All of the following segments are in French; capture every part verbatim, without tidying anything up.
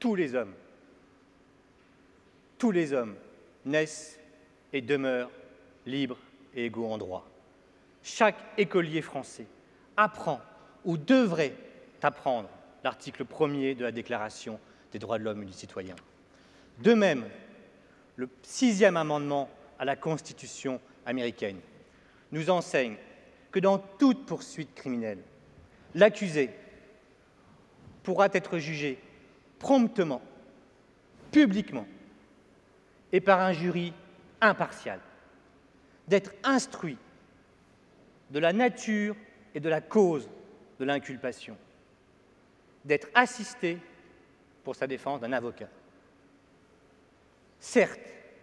tous les hommes, tous les hommes naissent et demeurent libres et égaux en droit. Chaque écolier français apprend ou devrait apprendre l'article premier de la Déclaration des droits de l'homme et du citoyen. De même, le sixième amendement à la Constitution américaine nous enseigne que dans toute poursuite criminelle, l'accusé pourra être jugé promptement, publiquement et par un jury impartial, d'être instruit de la nature et de la cause de l'inculpation, d'être assisté pour sa défense d'un avocat. Certes,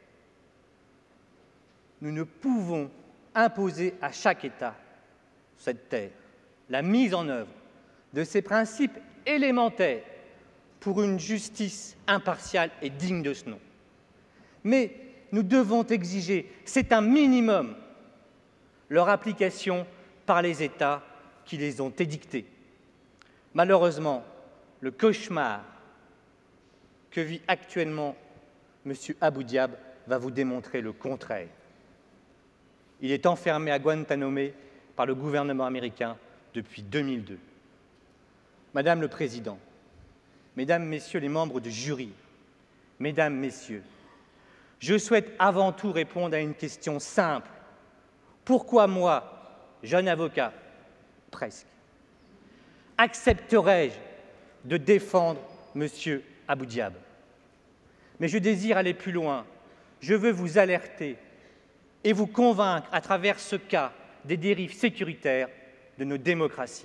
nous ne pouvons imposer à chaque État sur cette terre la mise en œuvre de ces principes élémentaires pour une justice impartiale et digne de ce nom. Mais nous devons exiger, c'est un minimum, leur application par les États qui les ont édictés. Malheureusement, le cauchemar que vit actuellement M. Abou Diab va vous démontrer le contraire. Il est enfermé à Guantanamo par le gouvernement américain depuis deux mille deux. Madame le Président, Mesdames, Messieurs les membres du jury, Mesdames, Messieurs, je souhaite avant tout répondre à une question simple. Pourquoi moi, jeune avocat, presque, accepterais-je de défendre M. Abou Diab? Mais je désire aller plus loin. Je veux vous alerter et vous convaincre à travers ce cas des dérives sécuritaires de nos démocraties.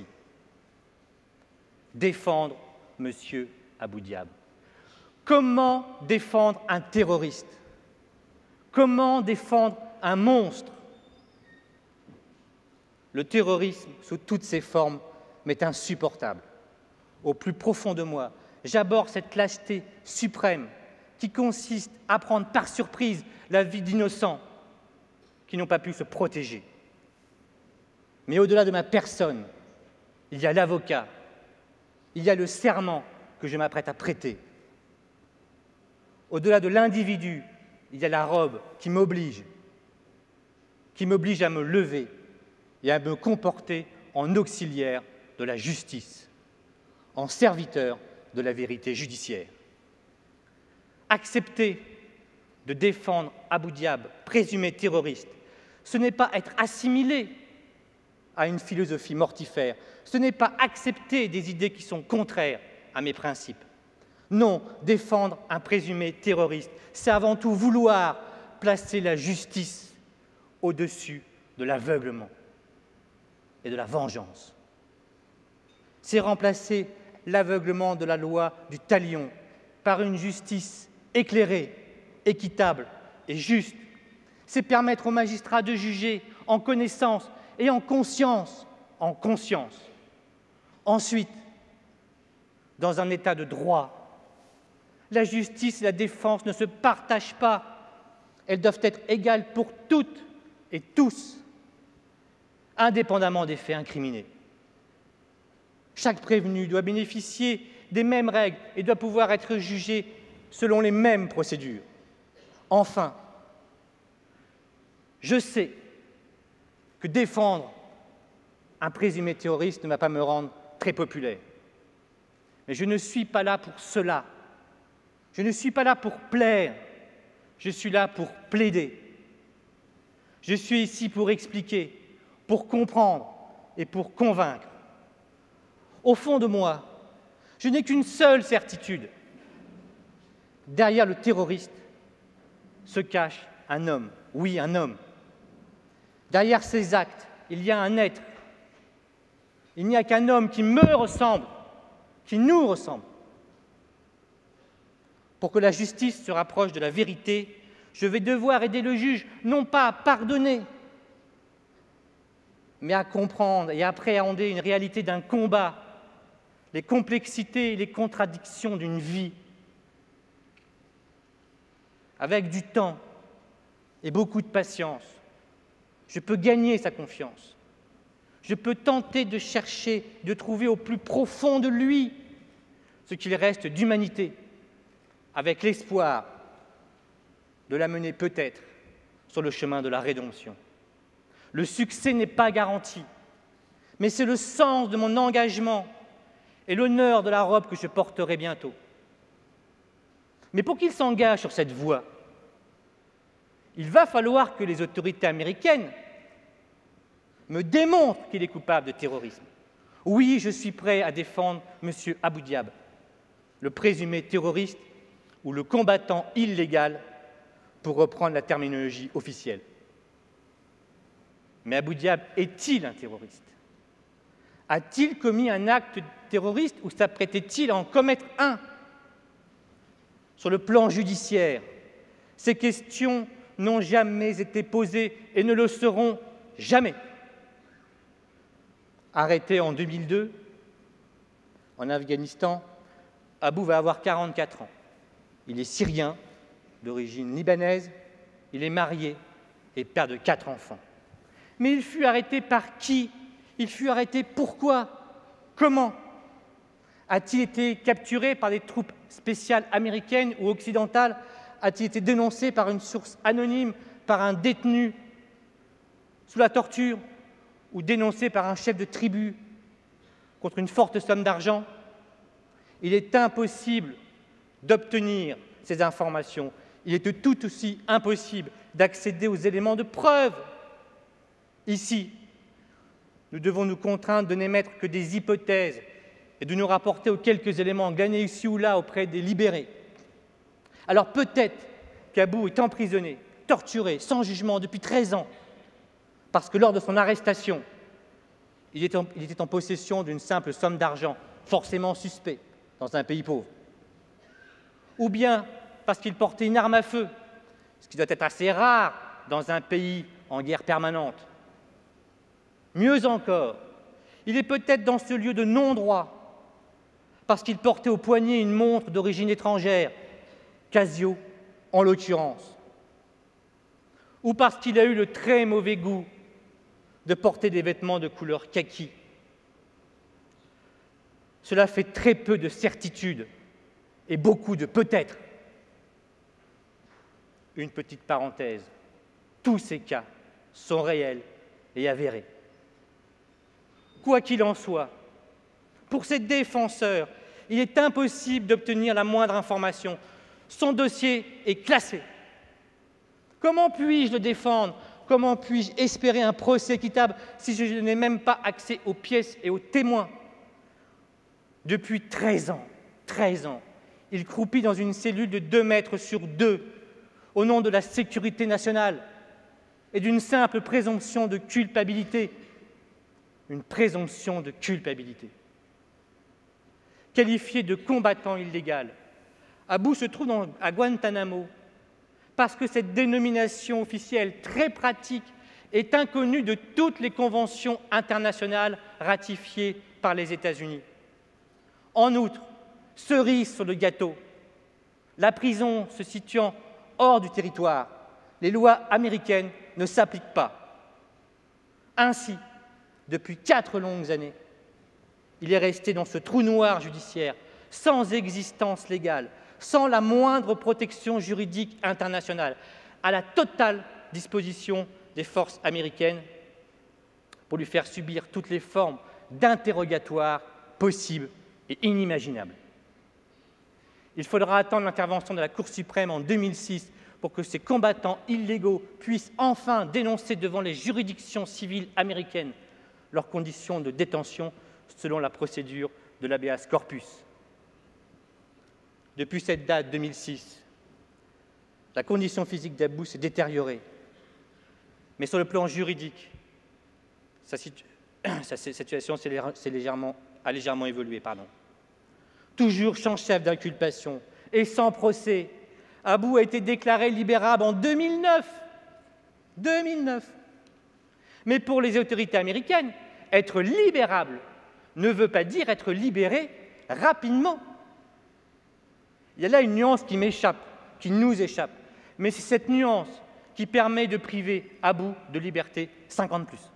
Défendre M. Abou Diab. Comment défendre un terroriste? Comment défendre un monstre? Le terrorisme, sous toutes ses formes, m'est insupportable. Au plus profond de moi, j'abhorre cette lâcheté suprême qui consiste à prendre par surprise la vie d'innocents qui n'ont pas pu se protéger. Mais au-delà de ma personne, il y a l'avocat, il y a le serment que je m'apprête à prêter. Au-delà de l'individu, il y a la robe qui m'oblige, qui m'oblige à me lever et à me comporter en auxiliaire de la justice, en serviteur de la vérité judiciaire. Accepter de défendre Abou Diab, présumé terroriste, ce n'est pas être assimilé à une philosophie mortifère, ce n'est pas accepter des idées qui sont contraires à mes principes. Non, défendre un présumé terroriste, c'est avant tout vouloir placer la justice au-dessus de l'aveuglement et de la vengeance. C'est remplacer l'aveuglement de la loi du talion par une justice éclairée, équitable et juste. C'est permettre aux magistrats de juger en connaissance et en conscience, en conscience. Ensuite, dans un état de droit, la justice et la défense ne se partagent pas. Elles doivent être égales pour toutes et tous, indépendamment des faits incriminés. Chaque prévenu doit bénéficier des mêmes règles et doit pouvoir être jugé selon les mêmes procédures. Enfin, je sais que défendre un présumé terroriste ne va pas me rendre très populaire. Mais je ne suis pas là pour cela. Je ne suis pas là pour plaire. Je suis là pour plaider. Je suis ici pour expliquer, pour comprendre et pour convaincre. Au fond de moi, je n'ai qu'une seule certitude. Derrière le terroriste se cache un homme, oui, un homme. Derrière ces actes, il y a un être. Il n'y a qu'un homme qui me ressemble, qui nous ressemble. Pour que la justice se rapproche de la vérité, je vais devoir aider le juge, non pas à pardonner, mais à comprendre et à appréhender une réalité d'un combat, les complexités et les contradictions d'une vie. Avec du temps et beaucoup de patience, je peux gagner sa confiance. Je peux tenter de chercher, de trouver au plus profond de lui ce qu'il reste d'humanité, avec l'espoir de l'amener peut-être sur le chemin de la rédemption. Le succès n'est pas garanti, mais c'est le sens de mon engagement et l'honneur de la robe que je porterai bientôt. Mais pour qu'il s'engage sur cette voie, il va falloir que les autorités américaines me démontrent qu'il est coupable de terrorisme. Oui, je suis prêt à défendre M. Abu Diab, le présumé terroriste ou le combattant illégal, pour reprendre la terminologie officielle. Mais Abu Diab est-il un terroriste? A-t-il commis un acte terroriste ou s'apprêtait-il à en commettre un? Sur le plan judiciaire, ces questions n'ont jamais été posées et ne le seront jamais. Arrêté en deux mille deux, en Afghanistan, Abou va avoir quarante-quatre ans. Il est syrien, d'origine libanaise, il est marié et père de quatre enfants. Mais il fut arrêté par qui? Il fut arrêté pourquoi? Comment? A-t-il été capturé par des troupes spéciales américaines ou occidentales? A-t-il été dénoncé par une source anonyme, par un détenu sous la torture, ou dénoncé par un chef de tribu contre une forte somme d'argent? Il est impossible d'obtenir ces informations. Il est tout aussi impossible d'accéder aux éléments de preuve. Ici, nous devons nous contraindre de n'émettre que des hypothèses et de nous rapporter aux quelques éléments gagnés ici ou là auprès des libérés. Alors peut-être qu'Abou est emprisonné, torturé, sans jugement depuis treize ans, parce que lors de son arrestation, il était en, il était en possession d'une simple somme d'argent, forcément suspect, dans un pays pauvre. Ou bien parce qu'il portait une arme à feu, ce qui doit être assez rare dans un pays en guerre permanente. Mieux encore, il est peut-être dans ce lieu de non-droit, parce qu'il portait au poignet une montre d'origine étrangère, Casio en l'occurrence, ou parce qu'il a eu le très mauvais goût de porter des vêtements de couleur kaki. Cela fait très peu de certitudes et beaucoup de peut-être. Une petite parenthèse, tous ces cas sont réels et avérés. Quoi qu'il en soit, pour ces défenseurs, il est impossible d'obtenir la moindre information. Son dossier est classé. Comment puis-je le défendre? Comment puis-je espérer un procès équitable si je n'ai même pas accès aux pièces et aux témoins? Depuis treize ans, treize ans, il croupit dans une cellule de deux mètres sur deux, au nom de la sécurité nationale et d'une simple présomption de culpabilité. Une présomption de culpabilité. Qualifié de combattant illégal, Abou se trouve dans, à Guantanamo parce que cette dénomination officielle très pratique est inconnue de toutes les conventions internationales ratifiées par les États-Unis. En outre, cerise sur le gâteau, la prison se situant hors du territoire, les lois américaines ne s'appliquent pas. Ainsi, depuis quatre longues années, il est resté dans ce trou noir judiciaire, sans existence légale, sans la moindre protection juridique internationale, à la totale disposition des forces américaines pour lui faire subir toutes les formes d'interrogatoire possibles et inimaginables. Il faudra attendre l'intervention de la Cour suprême en deux mille six pour que ces combattants illégaux puissent enfin dénoncer devant les juridictions civiles américaines leurs conditions de détention selon la procédure de l'habeas corpus. Depuis cette date, deux mille six, la condition physique d'Abou s'est détériorée. Mais sur le plan juridique, sa, situ... sa situation s'est légèrement... a légèrement évolué. Pardon. Toujours sans chef d'inculpation et sans procès, Abou a été déclaré libérable en deux mille neuf. deux mille neuf. Mais pour les autorités américaines, être libérable ne veut pas dire être libéré rapidement. Il y a là une nuance qui m'échappe, qui nous échappe. Mais c'est cette nuance qui permet de priver Abou de liberté cinq ans de plus.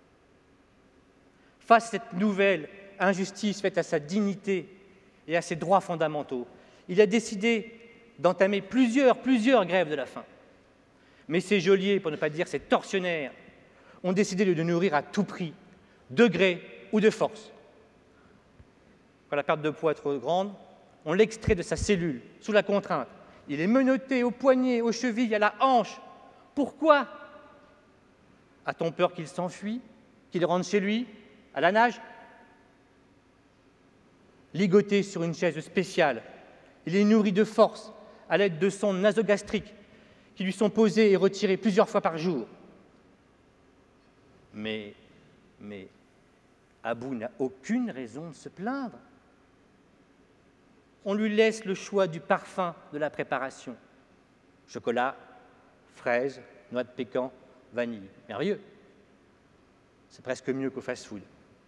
Face à cette nouvelle injustice faite à sa dignité et à ses droits fondamentaux, il a décidé d'entamer plusieurs, plusieurs grèves de la faim. Mais ces geôliers, pour ne pas dire ces tortionnaires, ont décidé de le nourrir à tout prix, de gré ou de force. Quand la perte de poids est trop grande, on l'extrait de sa cellule, sous la contrainte. Il est menotté aux poignets, aux chevilles, à la hanche. Pourquoi? A-t-on peur qu'il s'enfuit, qu'il rentre chez lui, à la nage? Ligoté sur une chaise spéciale, il est nourri de force à l'aide de sondes nasogastriques qui lui sont posées et retirées plusieurs fois par jour. Mais, mais Abou n'a aucune raison de se plaindre. On lui laisse le choix du parfum de la préparation. Chocolat, fraises, noix de pécan, vanille. Merveilleux. C'est presque mieux qu'au fast-food.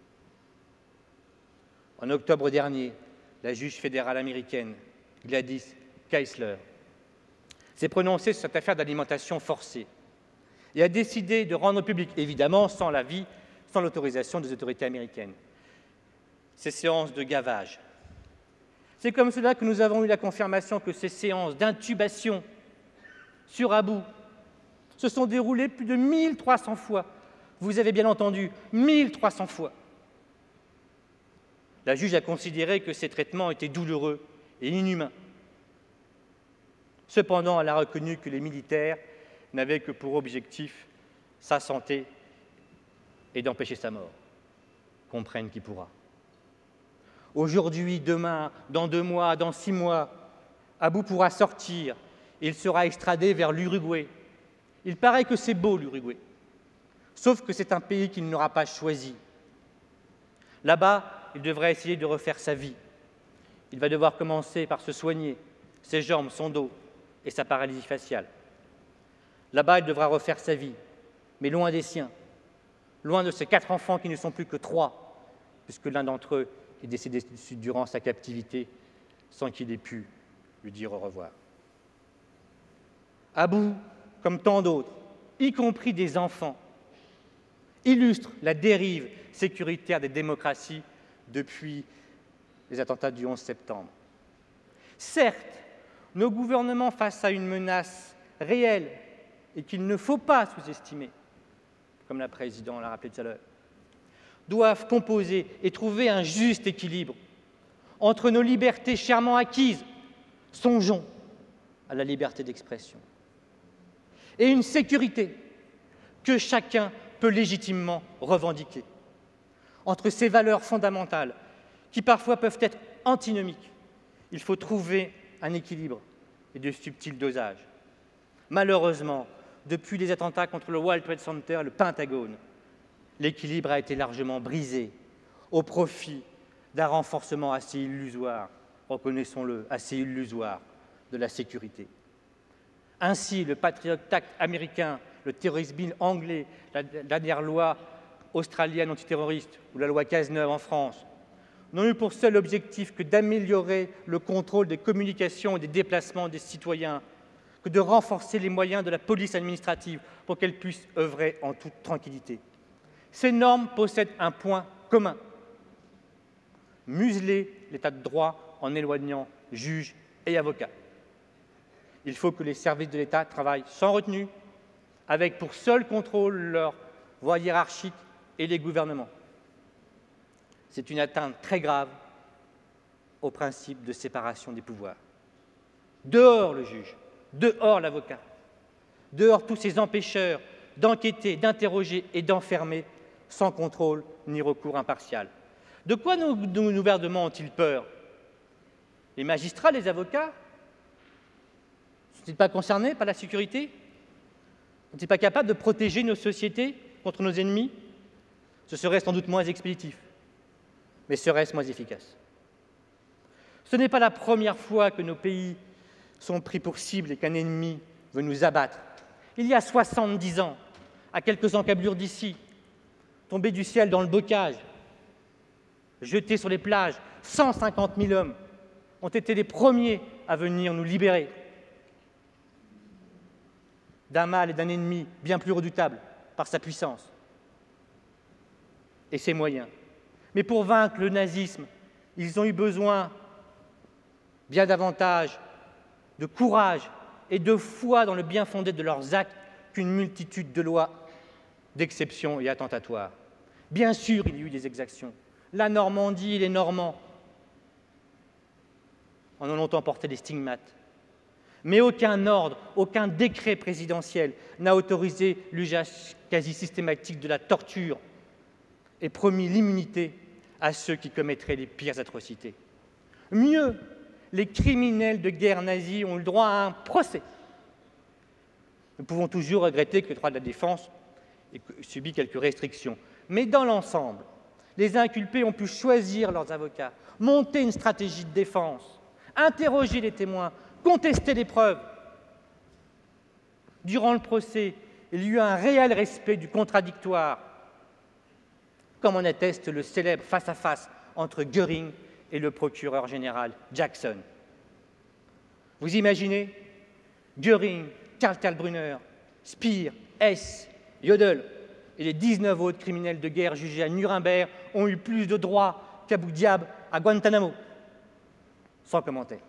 En octobre dernier, la juge fédérale américaine, Gladys Keisler, s'est prononcée sur cette affaire d'alimentation forcée et a décidé de rendre public, évidemment sans l'avis, sans l'autorisation des autorités américaines, ces séances de gavage. C'est comme cela que nous avons eu la confirmation que ces séances d'intubation sur Abou se sont déroulées plus de mille trois cents fois. Vous avez bien entendu, mille trois cents fois. La juge a considéré que ces traitements étaient douloureux et inhumains. Cependant, elle a reconnu que les militaires n'avaient que pour objectif sa santé et d'empêcher sa mort. Comprenne qui pourra. Aujourd'hui, demain, dans deux mois, dans six mois, Abou pourra sortir et il sera extradé vers l'Uruguay. Il paraît que c'est beau, l'Uruguay, sauf que c'est un pays qu'il n'aura pas choisi. Là-bas, il devrait essayer de refaire sa vie. Il va devoir commencer par se soigner, ses jambes, son dos et sa paralysie faciale. Là-bas, il devra refaire sa vie, mais loin des siens, loin de ses quatre enfants qui ne sont plus que trois, puisque l'un d'entre eux est décédé durant sa captivité sans qu'il ait pu lui dire au revoir. Abou, comme tant d'autres, y compris des enfants, illustre la dérive sécuritaire des démocraties depuis les attentats du onze septembre. Certes, nos gouvernements, face à une menace réelle et qu'il ne faut pas sous-estimer, comme la présidente l'a rappelé tout à l'heure, doivent composer et trouver un juste équilibre entre nos libertés chèrement acquises, songeons à la liberté d'expression, et une sécurité que chacun peut légitimement revendiquer. Entre ces valeurs fondamentales, qui parfois peuvent être antinomiques, il faut trouver un équilibre et de subtils dosages. Malheureusement, depuis les attentats contre le World Trade Center et le Pentagone, l'équilibre a été largement brisé au profit d'un renforcement assez illusoire, reconnaissons-le, assez illusoire, de la sécurité. Ainsi, le Patriot Act américain, le Terrorist Bill anglais, la dernière loi australienne antiterroriste ou la loi Cazeneuve en France n'ont eu pour seul objectif que d'améliorer le contrôle des communications et des déplacements des citoyens, que de renforcer les moyens de la police administrative pour qu'elle puisse œuvrer en toute tranquillité. Ces normes possèdent un point commun: museler l'état de droit en éloignant juges et avocats. Il faut que les services de l'État travaillent sans retenue, avec pour seul contrôle leur voie hiérarchique et les gouvernements. C'est une atteinte très grave au principe de séparation des pouvoirs. Dehors le juge, dehors l'avocat, dehors tous ces empêcheurs d'enquêter, d'interroger et d'enfermer sans contrôle ni recours impartial. De quoi nos, nos gouvernements ont-ils peur? Les magistrats, les avocats? Ne sont-ils pas concernés par la sécurité? Ne sont-ils pas capables de protéger nos sociétés contre nos ennemis? Ce serait sans doute moins expéditif, mais serait-ce moins efficace? Ce n'est pas la première fois que nos pays sont pris pour cible et qu'un ennemi veut nous abattre. Il y a soixante-dix ans, à quelques encablures d'ici, tombés du ciel dans le bocage, jetés sur les plages, cent cinquante mille hommes ont été les premiers à venir nous libérer d'un mal et d'un ennemi bien plus redoutable par sa puissance et ses moyens. Mais pour vaincre le nazisme, ils ont eu besoin bien davantage de courage et de foi dans le bien fondé de leurs actes qu'une multitude de lois d'exception et attentatoires. Bien sûr, il y a eu des exactions. La Normandie et les Normands en ont longtemps porté des stigmates. Mais aucun ordre, aucun décret présidentiel n'a autorisé l'usage quasi systématique de la torture et promis l'immunité à ceux qui commettraient les pires atrocités. Mieux, les criminels de guerre nazis ont eu le droit à un procès. Nous pouvons toujours regretter que le droit de la défense ait subi quelques restrictions. Mais dans l'ensemble, les inculpés ont pu choisir leurs avocats, monter une stratégie de défense, interroger les témoins, contester les preuves. Durant le procès, il y eut un réel respect du contradictoire, comme en atteste le célèbre face-à-face entre Göring et le procureur général Jackson. Vous imaginez, Göring, Karl Kaltenbrunner, Speer, Hess, Jodl et les dix-neuf autres criminels de guerre jugés à Nuremberg ont eu plus de droits qu'Abu Diab à Guantanamo. Sans commentaire.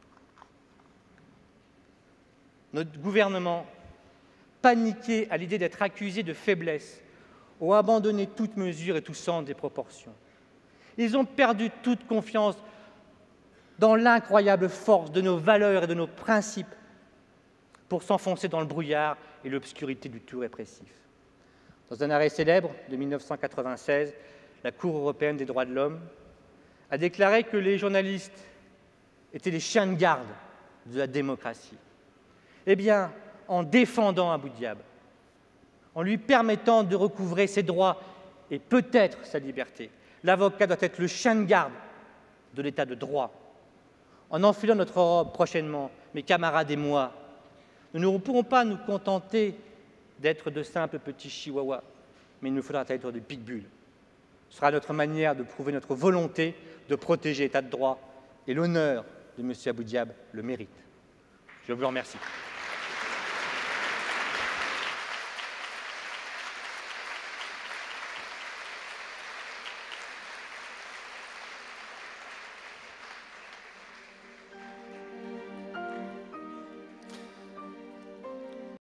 Notre gouvernement, paniqué à l'idée d'être accusé de faiblesse, ont abandonné toute mesure et tout sens des proportions. Ils ont perdu toute confiance dans l'incroyable force de nos valeurs et de nos principes pour s'enfoncer dans le brouillard et l'obscurité du tout répressif. Dans un arrêt célèbre de mille neuf cent quatre-vingt-seize, la Cour européenne des droits de l'homme a déclaré que les journalistes étaient les chiens de garde de la démocratie. Eh bien, en défendant Abu Diab, en lui permettant de recouvrer ses droits et peut-être sa liberté, l'avocat doit être le chien de garde de l'état de droit. En enfilant notre robe prochainement, mes camarades et moi, nous ne pourrons pas nous contenter d'être de simples petits chihuahuas, mais il nous faudra être de pitbulls. Ce sera notre manière de prouver notre volonté de protéger l'état de droit et l'honneur de M. Abu Diab le mérite. Je vous remercie.